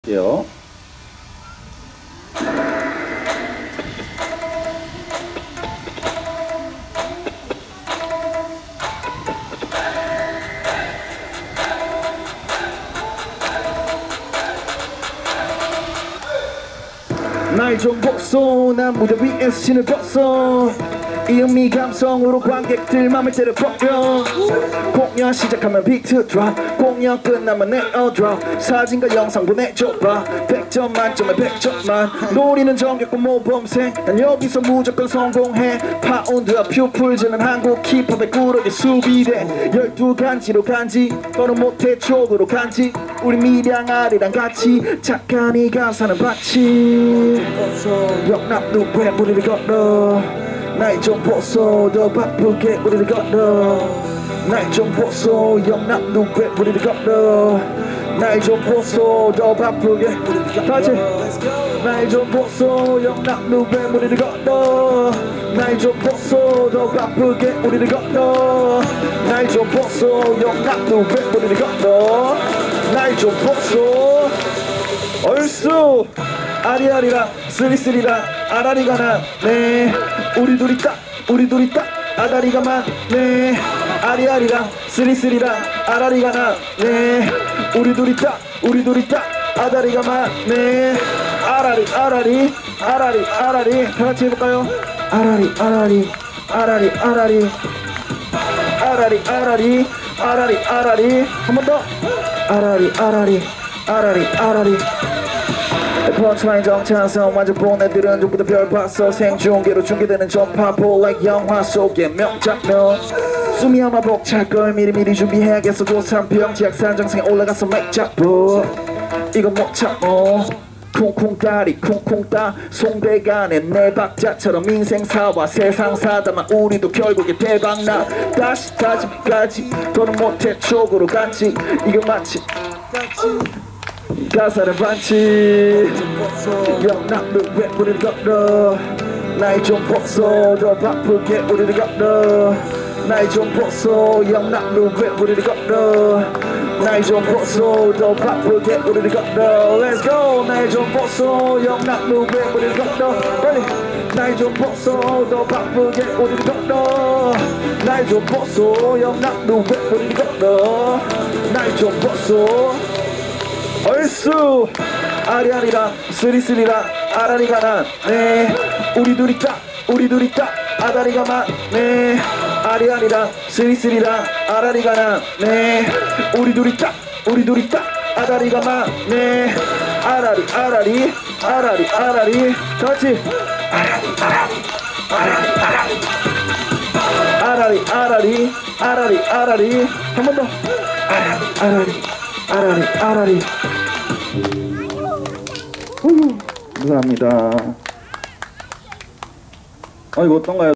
요. 날 좀 보소. 난 무대 위에서 신을 벗어. 이음미 감성으로 관객들 맘을 때려버려. 공연 시작하면 비트 드랍, 공연 끝나면 내 어드랍. 사진과 영상 보내줘봐. 100점 만점에 100점만. 노리는 정겹고 모범생. 난 여기서 무조건 성공해. 파운드와 퓨풀즈는 한국 힙합의 꾸러기 수비대. 12간지로 간지, 너는 못해 촉으로 간지. 우리 미량 아리랑 같이 착한 이 가사는 받치. 영남도 왜 무리를 걸어. 날 좀 보소. 더 바쁘게 우리를 걸어. 날 좀 보소. 영남도 왜 우리를 걸어. 날 좀 보소. 더 바쁘게 다시. 날 좀 보소. 영남도 왜 우리를 걸어. 날 좀 보소. 더 바쁘게 우리를 걸어. 날 좀 보소. 영남도 왜 우리를 걸어. 날 좀 보소. 얼쑤 아리아리랑 쓰리쓰리랑 아라리가 나네. 우리 둘이 딱 아다리가 많네. 아리아리랑 쓰리쓰리랑 아라리가 나네. 우리 둘이 딱 아다리가 많네. 아라리 아라리 아라리 아라리 다같이 해볼까요? 아라리 아라리 아라리 아라리 아라리 아라리 아라리 아라리 한 번 더. 아라리 아라리 아라리 아라리. 펀치라인 정찬성 완전 보내들은 전부터 별 봤어. 생중계로 중계되는 전파보 like 영화 속의 명장면. 숨이 아마 벅찰걸. 미리미리 준비해야겠어. 조삼평 지약산정생에 올라가서 맥 잡어. 이건 못 참어. 쿵쿵 다리 쿵쿵 따 송대간에 내 박자처럼 인생사와 세상사다만 우리도 결국에 대박나. 다시까지 더는 못해 촉으로 간지. 이거 마치 가사는 반치. 영남도 왜 우리를 걸어. 날 좀 보소. 더 바쁘게 우리를 걸어. 날 좀 보소. 영남도 왜 우리를 걸어. 날 좀 보소. 더 바쁘게 우리를 걸어. Let's go. 날 좀 보소. 영남도 왜 우리를 걸어. 빨리. 날 좀 보소. 더 바쁘게 우리를 걸어. 날 좀 보소. 영남도 왜 우리를 걸어. 날 좀 보소. 얼쑤 아리아리랑 쓰리쓰리랑 아라리가 나네. 우리 둘이 딱 아다리가 많네. 아리아리랑 쓰리쓰리랑 아라리가 나네. 우리 둘이 딱 아다리가 많네. 아라리 아라리 아라리 아라리 다같이. 아라리 아라리 아라리 아라리 한 번 더. 아라리 아라리 아라리. 감사합니다. 이거 어떤가요?